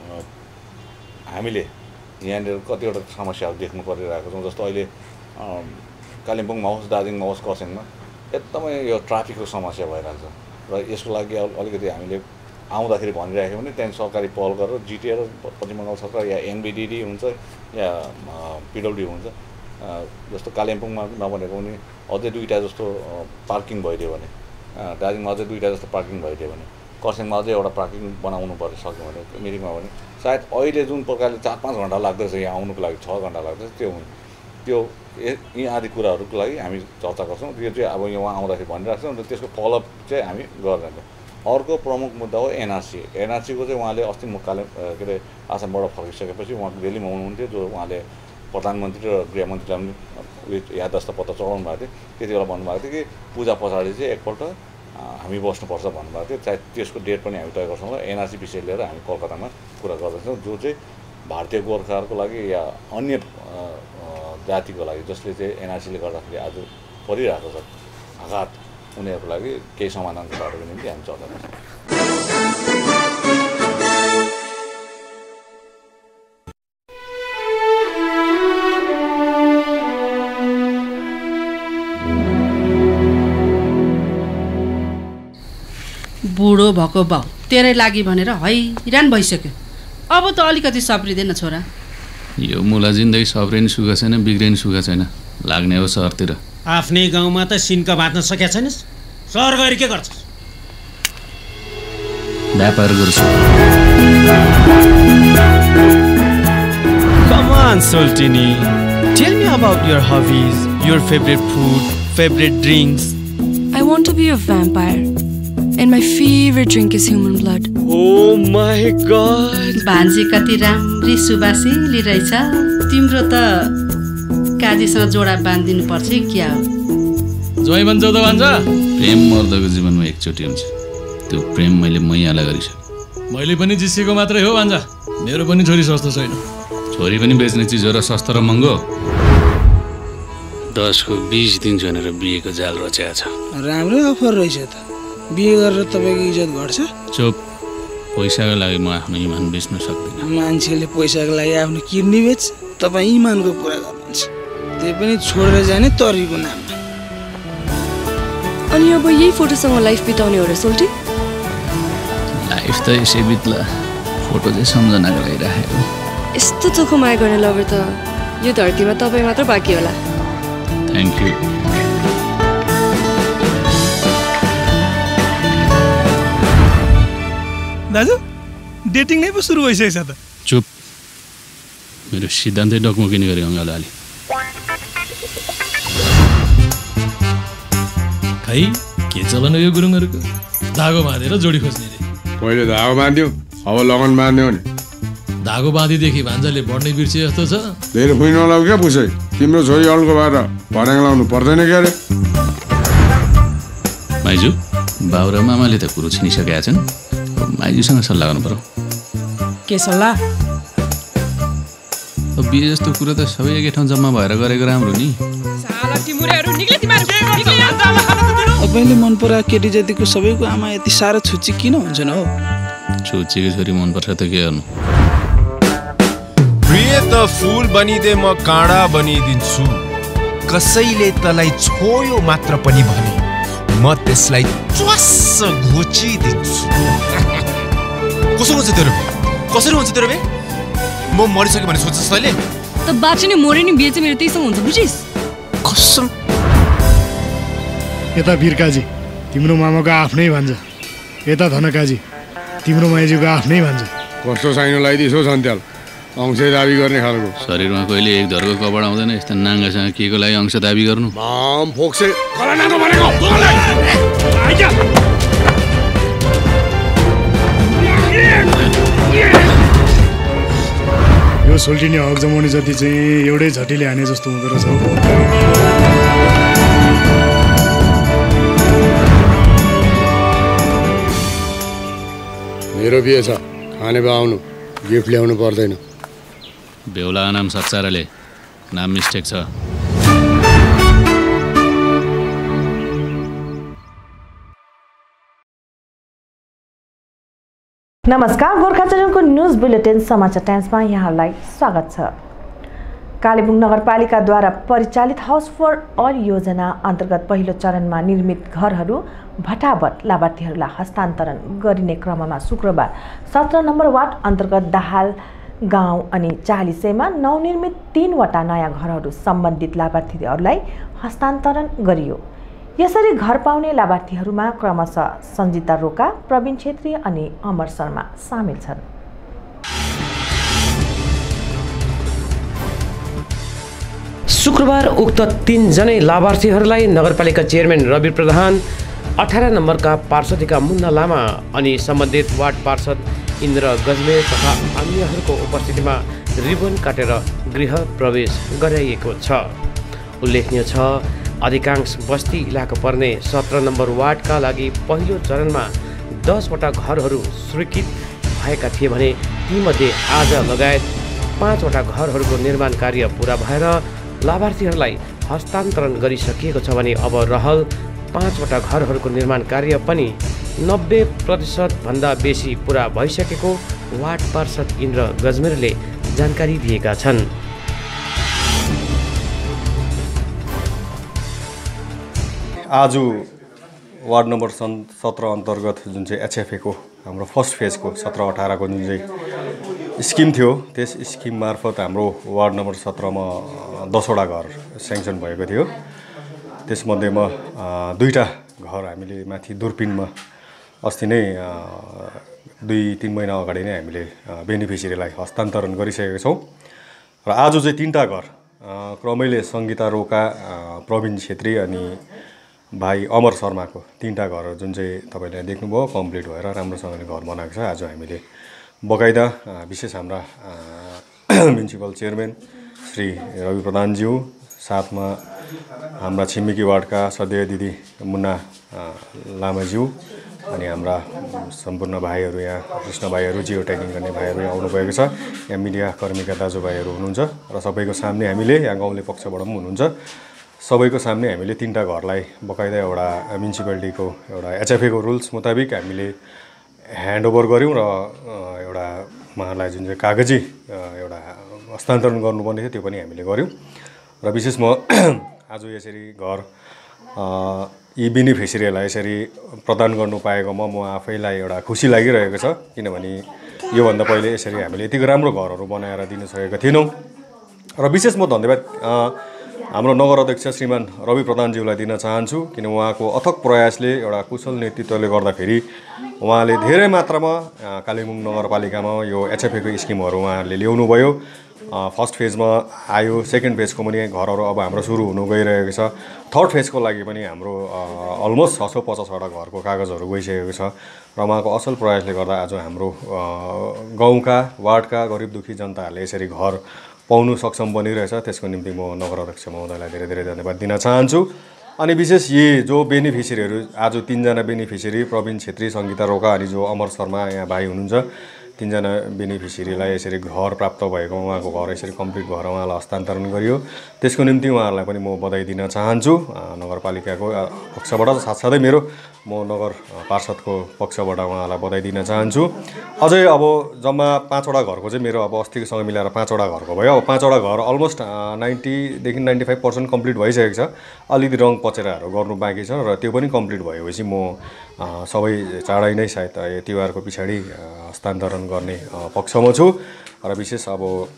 हामीले यहाँनिर कतिवटा समस्याहरू देख्नु परिरहेको छौँ, जस्तो अहिले कालिम्पोङमा होस्, दार्जिलिङमा होस्, खरसाङमा एकदमै यो ट्राफिकको समस्या भइरहेको छ र यसको लागि अलिकति हामीले आउँदाखेरि भनिरहेको भने त्यहाँदेखि सरकारी पहल गरेर जिटिए र पश्चिम बङ्गाल सरकार या एनबिडिडी हुन्छ या पिडब्ल्यू हुन्छ, जस्तो कालिम्पोङमा नबनेको पनि अझै दुईवटा जस्तो पार्किङ भइदियो भने, दार्जिलिङमा अझै दुईवटा जस्तो पार्किङ भइदियो भने, खरसाङमा अझै एउटा पार्किङ बनाउनु पर्यो सक्यो भने मिरिकमा भने सायद अहिले जुन प्रकारले चार पाँच घन्टा लाग्दैछ यहाँ आउनुको लागि, छ घन्टा लाग्दैछ, त्यो त्यो यी आदि कुराहरूको लागि हामी चर्चा गर्छौँ। त्यो चाहिँ अब यहाँ आउँदाखेरि भनिरहेको छौँ र त्यसको फलोअप चाहिँ हामी गर्दैछौँ। अर्को प्रमुख मुद्दा हो एनआरसी। एनआरसीको चाहिँ उहाँले अस्ति मुकाले के अरे आसामबाट फर्किसकेपछि उहाँ दिल्लीमा हुनुहुन्थ्यो, जो उहाँले प्रधानमन्त्री र गृहमन्त्रीलाई पनि याददास्त पत्र चढाउनु भएको थियो। त्यति बेला भन्नुभएको थियो कि पूजा पछाडि चाहिँ एकपल्ट हामी बस्नुपर्छ भन्नुभएको थियो। चाहे त्यसको डेट पनि हामी तय गर्छौँ र एनआरसी विषय लिएर हामी कलकत्तामा कुरा गर्दैछौँ, जो चाहिँ भारतीय गोर्खाहरूको लागि या अन्य जातिको लागि जसले चाहिँ एनआरसीले गर्दाखेरि आज परिरहेको छ आघात, उनीहरूको लागि केही समाधान कुराहरूको निम्ति हामी चर्चा गर्छौँ। बुढो भएको बाउ तेरै लागि भनेर हैरान भइसक्यो। अब त अलिकति सप्रिँदैन छोरा। यो मुला जिन्दगी सप्रिने सुख छैन, बिग्रिने सुख छैन, लाग्ने हो सहरतिर। आफ्नै गाउँमा त सिन्का बाँच्न सकेका छैनस्, सहर गएर के गर्छस्? व्यापार गर्छु। Come on, Soltini. Tell me about your hobbies, your favorite food, favorite drinks. I want to be a vampire. And my favorite drink is human blood. Oh my god. भान्जी कति राम्री सुबासिली रहेछ। तिम्रो त काजीसँग जोडा बाँधिदिनु पर्छ क्या हो? जोइ भन्छ त भन्छ। प्रेम मर्दको जीवनमा एकचोटि हुन्छ। त्यो प्रेम मैले मैयालाई गरिसकेँ। मैले पनि जिसेको मात्रै हो भन्छ। मेरो पनि छोरी सस्तो छैन। छोरी पनि बेच्ने चिज हो र सस्तो र महँगो। दसको बिस दिन्छु भनेर बिहेको जाल रच्याएको छ। राम्रै अफर रहेछ त। बिहे गरेर तपाईँको इज्जत घट्छ? चुप। पैसाको लागि म आफ्नो इमान बेच्न सक्दिनँ। मान्छेले पैसाको लागि आफ्नो किडनी बेच, तपाईँ इमानको कुरा गर्नुहुन्छ, त्यही पनि छोडेर जाने तरिको नाममा। अनि अब यही फोटोसँग लाइफ बिताउने हो र सोल्टी? लाइफ त यसै बित्ला, फोटो चाहिँ सम्झनाको लागि राखेको। यस्तो चोखो माया गर्ने लभर त यो धरतीमा तपाईँ मात्र बाँकी होला। Thank you. दाजु डेटिङ नै पो सुरु भइसकेछ त। चुप। मेरो सिद्धान्तै डकमकिने गरे अङ्गाल अलि। खै के चलन यो गुरुङहरूको? धागो बाँधेर जोडी खोज्ने रे। पहिले धागो बाँध्यो, अब लगन बाँध्यो नि। धागो बाँधिदेखि भान्जाले बढ्ने बिर्से जस्तो छ। धेरै फुइ नलाउ क्या पुसै, तिम्रो छोरी अल्को भएर भर्याङ लाउनु पर्दैन क्या अरे। माइजू, बाउ र मामाले त कुरो छिनिसकेका छन्, माइजूसँग सल्लाह गर्नु पर्यो। के सल्लाह? अब बिहे जस्तो कुरो त सबै एकै ठाउँ जम्मा भएर गरेको राम्रो नि। तपाईँले मन पराएको केटी जातिको सबैको आमा यति साह्रो छुच्ची किन हुन्छन् हो? छुच्चीको छोरी मनपर्छ त के गर्नु। प्रिय त फुल बनिदे म काँडा बनिदिन्छु, कसैले तलाई छोयो मात्र पनि भने म त्यसलाई च्वास्स घोचिदिन्छु। कसो हुन्छ तेरो? कसरी हुन्छ तेरो बे? म मरिसक्यो भने सोच्छस् तैँले? त बाँचे नि मरे नि बिहे चाहिँ मेरो त्यहीसँग हुन्छ बुझिस्? कसम। यता वीरकाजी तिम्रो मामाको आफ्नै भान्जा, यता धनकाजी तिम्रो माइजूको आफ्नै भान्जा। कस्तो साइनो लगाइदिसो सन्त्याल, अंश दाबी गर्ने खालको। शरीरमा कहिले एक धरको कपड आउँदैन, यस्ता नाङ्गासँग के को लागि अंश दाबी गर्नु? माम फोक्से कला नाङ्गो भनेको। यो सोल्टिनी हक जमाउने जति चाहिँ एउटै झटीले हाने जस्तो हुँदो रहेछ। मेरो बिहे छ, खाने बा आउनु, गिफ्ट ल्याउनु पर्दैन। बेहुला नाम सच्चाराले, नाम मिस्टेक छ। नमस्कार, गोर्खा चैनलको न्युज बुलेटिन समाचार टाइम्समा यहाँलाई स्वागत छ। कालेबुङ नगरपालिकाद्वारा परिचालित हाउस फर अल योजना अन्तर्गत पहिलो चरणमा निर्मित घरहरू भटाभट लाभार्थीहरूलाई हस्तान्तरण गरिने क्रममा शुक्रबार सत्र नम्बर वार्ड अन्तर्गत दाहाल गाउँ अनि चालिसेमा नवनिर्मित तीनवटा नयाँ घरहरू सम्बन्धित लाभार्थीहरूलाई हस्तान्तरण गरियो। यसरी घर पाउने लाभार्थीहरूमा क्रमशः सञ्जिता रोका, प्रवीण छेत्री अनि अमर शर्मा सामेल छन्। शुक्रबार उक्त तीनजनै लाभार्थीहरूलाई नगरपालिका चेयरम्यान रवि प्रधान, अठार नम्बरका पार्षदका मुन्ना लामा अनि सम्बन्धित वार्ड पार्षद इन्द्र गजमेर तथा अन्यहरूको उपस्थितिमा रिबन काटेर गृह प्रवेश गराइएको छ। उल्लेखनीय छ, अधिकांश बस्ती इलाका पर्ने सत्र नम्बर वार्डका लागि पहिलो चरणमा दसवटा घरहरू स्वीकृत भएका थिए भने तीमध्ये आज लगायत पाँचवटा घरहरूको निर्माण कार्य पुरा भएर लाभार्थीहरूलाई हस्तान्तरण गरिसकिएको छ भने अब रहल पाँचवटा घरहरूको निर्माण कार्य पनि नब्बे प्रतिशतभन्दा बेसी पुरा भइसकेको वार्ड पार्षद इन्द्र गजमेरले जानकारी दिएका छन्। आज वार्ड नम्बर सन् सत्र अन्तर्गत जुन चाहिँ एचएफएको हाम्रो फर्स्ट फेजको सत्र अठारको जुन चाहिँ स्किम थियो, त्यस स्किम मार्फत हाम्रो वार्ड नम्बर सत्रमा दसवटा घर स्याङ्सन भएको थियो। त्यसमध्येमा दुईवटा घर हामीले माथि दुर्पिनमा अस्ति नै दुई तिन महिना अगाडि नै हामीले बेनिफिसियरीलाई हस्तान्तरण गरिसकेका छौँ र आज चाहिँ तीनवटा घर क्रमैले सङ्गीता रोका, प्रवीण छेत्री अनि भाइ अमर शर्माको तीनवटा घर जुन चाहिँ तपाईँले देख्नुभयो कम्प्लिट भएर राम्रोसँगले घर बनाएको छ। आज हामीले बकाइदा विशेष हाम्रा म्युनिसिपल चेयरम्यान श्री रवि प्रधानज्यू, साथमा हाम्रा छिमेकी वार्डका सदस्य दिदी मुन्ना लामाज्यू अनि हाम्रा सम्पूर्ण भाइहरू, यहाँ कृष्ण भाइहरू, जियो ट्यागिङ गर्ने भाइहरू यहाँ आउनुभएको छ। यहाँ मिडिया कर्मीका दाजुभाइहरू हुनुहुन्छ र सबैको सामने हामीले यहाँ गाउँले पक्षबाट पनि हुनुहुन्छ सबैको सामने हामीले तिनवटा घरलाई बकाइदा एउटा म्युनिसिपालिटीको एउटा एचएफएको रुल्स मुताबिक हामीले ह्यान्डओभर गऱ्यौँ र एउटा उहाँहरूलाई जुन चाहिँ कागजी एउटा हस्तान्तरण गर्नुपर्ने थियो त्यो पनि हामीले गऱ्यौँ र विशेष म आज यसरी घर यी बेनिफिसियरीहरूलाई यसरी प्रदान गर्नु पाएकोमा म आफैलाई एउटा खुसी लागिरहेको छ किनभने योभन्दा पहिले यसरी हामीले यतिको राम्रो घरहरू बनाएर दिन सकेका थिएनौँ र विशेष म धन्यवाद हाम्रो नगर अध्यक्ष श्रीमान रवि प्रधानज्यूलाई दिन चाहन्छु किन उहाँको अथक प्रयासले एउटा कुशल नेतृत्वले गर्दाखेरि उहाँले धेरै मात्रामा कालेबुङ नगरपालिकामा यो एचएफएको स्किमहरू उहाँहरूले ल्याउनु भयो फर्स्ट फेजमा आयो सेकेन्ड फेजको पनि घरहरू अब हाम्रो सुरु हुनु गइरहेको छ थर्ड फेजको लागि पनि हाम्रो अलमोस्ट छ सौ पचासवटा घरको कागजहरू गइसकेको छ र उहाँको असल प्रयासले गर्दा आज हाम्रो गाउँका वार्डका गरिब दुखी जनताहरूले यसरी घर पाउनु सक्षम बनिरहेछ त्यसको निम्ति म नगर अध्यक्ष महोदयलाई धेरै धेरै धन्यवाद दिन चाहन्छु अनि विशेष यी जो बेनिफिसियरीहरू आज तीनजना बेनिफिसियरी प्रवीण छेत्री सङ्गीता रोका अनि जो अमर शर्मा यहाँ भाइ हुनुहुन्छ तीनजना बेनिफिसियरीलाई यसरी घर प्राप्त भएको उहाँको घर यसरी कम्प्लिट भएर उहाँलाई हस्तान्तरण गरियो त्यसको निम्ति उहाँहरूलाई पनि म बधाई दिन चाहन्छु नगरपालिकाको पक्षबाट साथसाथै मेरो म नगर पार्षदको पक्षबाट उहाँलाई बधाई दिन चाहन्छु अझै अब जम्मा पाँचवटा घरको चाहिँ मेरो अब अस्तिकोसँग मिलाएर पाँचवटा घरको भयो अब पाँचवटा घर अलमोस्ट नाइन्टीदेखि नाइन्टी फाइभ पर्सेन्ट कम्प्लिट भइसकेको छ अलिकति रङ पचेराहरू गर्नु बाँकी छ र त्यो पनि कम्प्लिट भएपछि म सबै चाँडै नै सायद तिहारको पछाडि हस्तान्तरण गर्ने पक्षमा छु र विशेष अब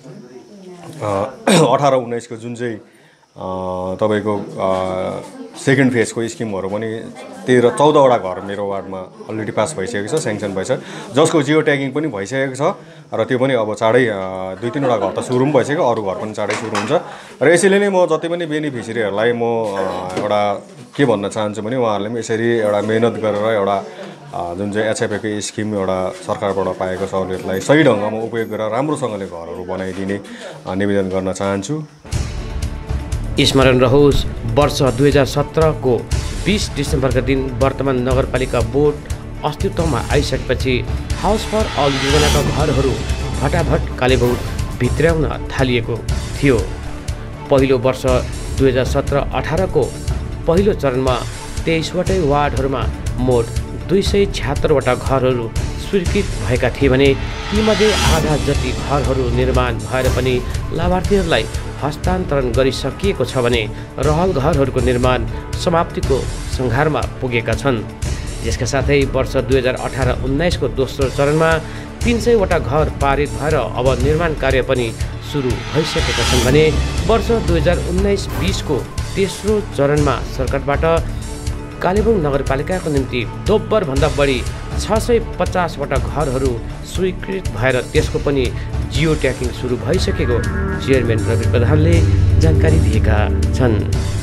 अठार उन्नाइसको जुन चाहिँ तपाईँको सेकेन्ड फेजको स्किमहरू पनि तेह्र चौधवटा घर मेरो वार्डमा अलरेडी पास भइसकेको छ स्याङ्सन भएछ जसको जियो ट्यागिङ पनि भइसकेको छ र त्यो पनि अब चाँडै दुई तिनवटा घर त सुरु पनि भइसक्यो अरू घर पनि चाँडै सुरु हुन्छ र यसैले नै म जति पनि बेनिफिसियरीहरूलाई म एउटा के भन्न चाहन्छु भने उहाँहरूले पनि यसरी एउटा मेहनत गरेर एउटा जुन चाहिँ एचएफएको स्किम एउटा सरकारबाट पाएको सहुलियतलाई सही ढङ्गमा उपयोग गरेर राम्रोसँगले घरहरू बनाइदिने निवेदन गर्न चाहन्छु स्मरण रहोस् वर्ष दुई हजार सत्रको बिस डिसेम्बरका दिन वर्तमान नगरपालिका बोर्ड अस्तित्वमा आइसकेपछि हाउस फर अल योजनाका घरहरू भटाभट कालेबुङ भित्र्याउन थालिएको थियो पहिलो वर्ष दुई हजार सत्र अठारको पहिलो चरणमा तेइसवटै वार्डहरूमा मोट दुई सय छ्यात्तरवटा घरहरू स्वीकृत भएका थिए भने तीमध्ये आधा जति घरहरू निर्माण भएर पनि लाभार्थीहरूलाई हस्तान्तरण गरिसकिएको छ भने रहल घरहरूको निर्माण समाप्तिको सङ्घारमा पुगेका छन् यसका साथै वर्ष दुई हजार अठार उन्नाइसको दोस्रो चरणमा तीन सयवटा घर पारित भएर अब निर्माण कार्य पनि सुरु भइसकेका छन् भने वर्ष दुई हजार उन्नाइस बिसको तेस्रो चरणमा सरकारबाट कालेबुङ नगरपालिकाको निम्ति दोब्बरभन्दा बढी छ सय पचासवटा घरहरू स्वीकृत भएर त्यसको पनि जियो ट्यागिङ सुरु भइसकेको चेयरम्यान रवि प्रधानले जानकारी दिएका छन्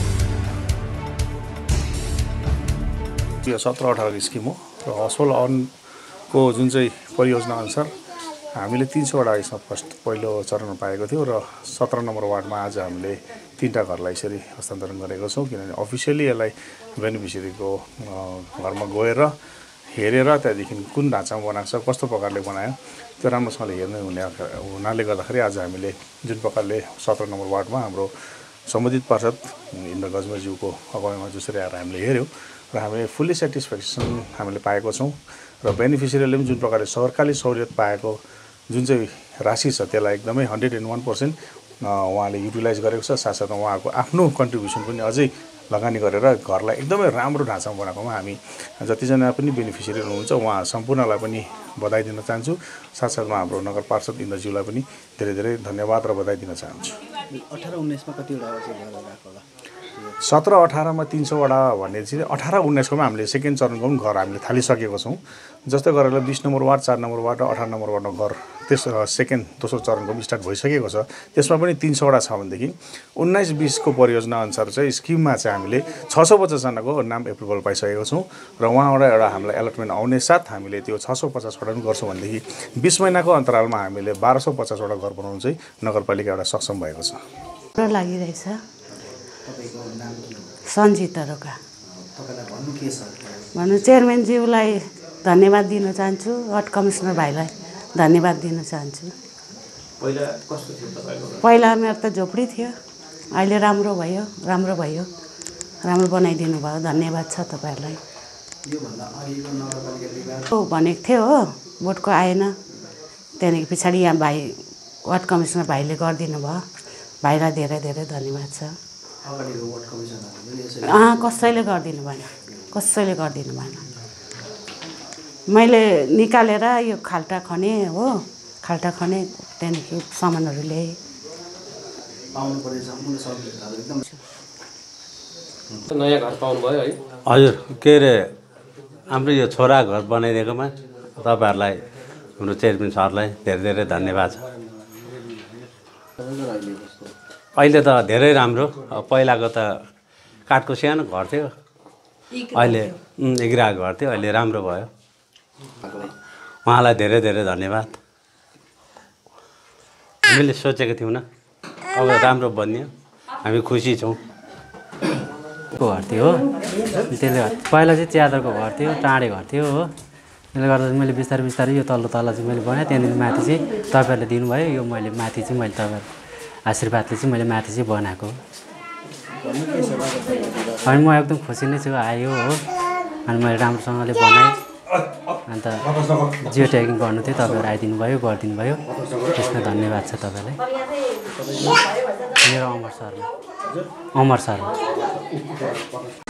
यो सत्र अठार स्किम हो र हाउसहोल्ड अर्नको जुन चाहिँ परियोजना अनुसार हामीले तिन सयवटा यसमा फर्स्ट पहिलो चरणमा पाएको थियौँ र सत्र नम्बर वार्डमा आज हामीले तिनवटा घरलाई यसरी हस्तान्तरण गरेको छौँ किनभने अफिसियली यसलाई बेनिफिसियरीको घरमा गएर हेरेर त्यहाँदेखि कुन ढाँचामा बनाएको छ कस्तो प्रकारले बनायो त्यो राम्रोसँगले हेर्ने हुने हुनाले गर्दाखेरि आज हामीले जुन प्रकारले सत्र नम्बर वार्डमा हाम्रो सम्बन्धित पार्षद इन्द्र गजमेरज्यूको अगुवाईमा जसरी आएर हामीले हेऱ्यौँ र हामीले फुल्ली सेटिस्फ्याक्सन हामीले पाएको छौँ र बेनिफिसियरीले पनि जुन प्रकारले सरकारी सहुलियत पाएको जुन चाहिँ राशि छ त्यसलाई एकदमै हन्ड्रेड एन्ड वान पर्सेन्ट उहाँले युटिलाइज गरेको छ साथसाथै उहाँको आफ्नो कन्ट्रिब्युसन पनि अझै लगानी गरेर घरलाई एकदमै राम्रो ढाँचामा बनाएकोमा हामी जतिजना पनि बेनिफिसियरी हुनुहुन्छ उहाँ सम्पूर्णलाई पनि बधाई दिन चाहन्छु साथसाथमा हाम्रो नगर पार्षद इन्द्रज्यूलाई पनि धेरै धेरै धन्यवाद र बधाई दिन चाहन्छु अठार उन्नाइसमा कतिवटा होला सत्र अठारमा तीन सौवटा भन्ने चाहिँ अठार उन्नाइसकोमा हामीले सेकेन्ड चरणको पनि घर हामीले थालिसकेको छौँ जस्तै गरेर बिस नम्बर वार्ड चार नम्बर वार्ड र अठार नम्बर वार्डमा घर त्यस सेकेन्ड दोस्रो चरणको पनि स्टार्ट भइसकेको छ त्यसमा पनि तीन सौवटा छ भनेदेखि उन्नाइस बिसको परियोजना अनुसार चाहिँ स्किममा चाहिँ हामीले छ सौ पचासजनाको नाम एप्रुभल पाइसकेको छौँ र उहाँबाट एउटा हामीलाई एलटमेन्ट आउने साथ हामीले त्यो छ सौ पचासवटा पनि गर्छौँ भनेदेखि बिस महिनाको अन्तरालमा हामीले बाह्र सौ पचासवटा घर बनाउनु चाहिँ नगरपालिका एउटा सक्षम भएको छ लागिरहेछ सञ्जिता रोका भन्नु चेयरम्यानज्यूलाई धन्यवाद दिन चाहन्छु वार्ड कमिसनर भाइलाई धन्यवाद दिन चाहन्छु पहिला कस्तो थियो तपाईँको पहिला मेरो त झोपडी थियो अहिले राम्रो भयो राम्रो भयो राम्रो बनाइदिनु भयो धन्यवाद छ तपाईँहरूलाई भनेको थियो हो भोटको आएन त्यहाँदेखि पछाडि यहाँ भाइ वार्ड कमिसनर भाइले गरिदिनु भयो भाइलाई धेरै धेरै धन्यवाद छ अँ कसैले गरिदिनु भएन कसैले गरिदिनु भएन मैले निकालेर यो खाल्टा खने हो खाल्टा खने त्यहाँदेखि सामानहरू ल्याएँ नयाँ घर पाउनुभयो है हजुर के अरे हाम्रो यो छोरा घर बनाइदिएकोमा तपाईँहरूलाई हाम्रो चेयरम्यान सरलाई धेरै धेरै धन्यवाद छ अहिले त धेरै राम्रो पहिलाको त काठको सानो घर थियो अहिले एघिरहेको घर थियो अहिले राम्रो भयो उहाँलाई धेरै धेरै धन्यवाद हामीले सोचेको थियौँ न अब राम्रो बनियो हामी खुसी छौँ घर थियो हो त्यसले पहिला चाहिँ च्यादरको घर थियो टाढे घर थियो हो त्यसले गर्दा चाहिँ मैले बिस्तारै बिस्तारै यो तल्लो तल्ला चाहिँ मैले बनाएँ त्यहाँदेखि माथि चाहिँ तपाईँहरूले दिनुभयो यो मैले माथि चाहिँ मैले तपाईँहरू आशीर्वादले चाहिँ मैले माथि चाहिँ बनाएको अनि म एकदम खुसी नै छु आयो हो अनि मैले राम्रोसँगले बनाएँ अन्त जियो ट्यागिङ गर्नु थियो तपाईँहरू आइदिनु भयो गरिदिनु भयो त्यसमा धन्यवाद छ तपाईँलाई मेरो अमर शर्मा अमर शर्मा